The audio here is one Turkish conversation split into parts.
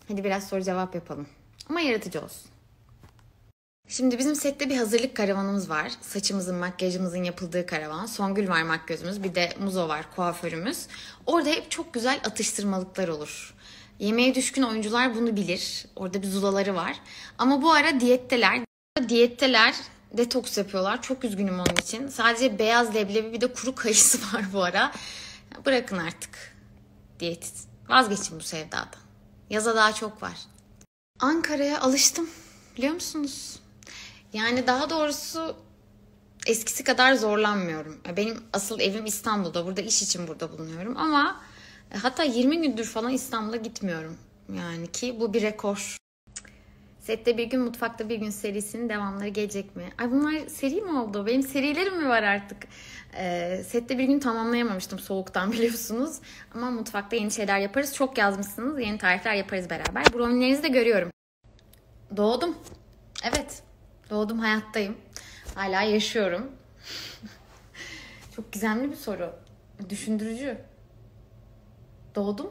Hadi biraz soru cevap yapalım. Ama yaratıcı olsun. Şimdi bizim sette bir hazırlık karavanımız var. Saçımızın, makyajımızın yapıldığı karavan. Songül var makyözümüz. Bir de Muzo var kuaförümüz. Orada hep çok güzel atıştırmalıklar olur. Yemeğe düşkün oyuncular bunu bilir. Orada bir zulaları var. Ama bu ara diyetteler. Diyetteler, detoks yapıyorlar. Çok üzgünüm onun için. Sadece beyaz leblebi bir de kuru kayısı var bu ara. Bırakın artık diyeti. Vazgeçin bu sevdadan. Yaza daha çok var. Ankara'ya alıştım. Biliyor musunuz? Yani daha doğrusu eskisi kadar zorlanmıyorum. Benim asıl evim İstanbul'da. Burada iş için burada bulunuyorum. Ama hatta 20 gündür falan İstanbul'a gitmiyorum. Yani ki bu bir rekor. Sette bir gün, mutfakta bir gün serisinin devamları gelecek mi? Ay bunlar seri mi oldu? Benim serilerim mi var artık? Sette bir gün tamamlayamamıştım soğuktan biliyorsunuz. Ama mutfakta yeni şeyler yaparız. Çok yazmışsınız. Yeni tarifler yaparız beraber. Brownie'lerinizi de görüyorum. Doğdum. Evet. Doğdum, hayattayım. Hala yaşıyorum. Çok gizemli bir soru. Düşündürücü. Doğdum.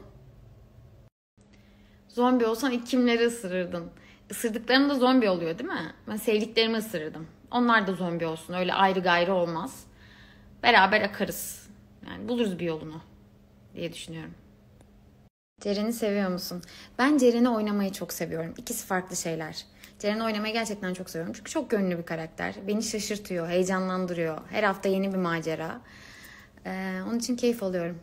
Zombi olsan ilk kimleri ısırırdın? Isırdıklarım da zombi oluyor değil mi? Ben sevdiklerimi ısırırdım. Onlar da zombi olsun. Öyle ayrı gayrı olmaz. Beraber akarız. Yani buluruz bir yolunu diye düşünüyorum. Ceren'i seviyor musun? Ben Ceren'i oynamayı çok seviyorum. İkisi farklı şeyler. Ceren'i oynamayı gerçekten çok seviyorum. Çünkü çok gönüllü bir karakter. Beni şaşırtıyor, heyecanlandırıyor. Her hafta yeni bir macera. Onun için keyif alıyorum.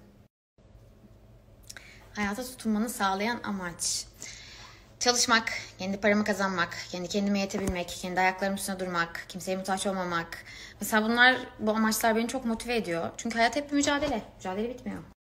Hayata tutunmanı sağlayan amaç. Çalışmak, kendi paramı kazanmak, kendi kendime yetebilmek, kendi ayaklarımın üstüne durmak, kimseye muhtaç olmamak. Mesela bu amaçlar beni çok motive ediyor. Çünkü hayat hep bir mücadele. Mücadele bitmiyor.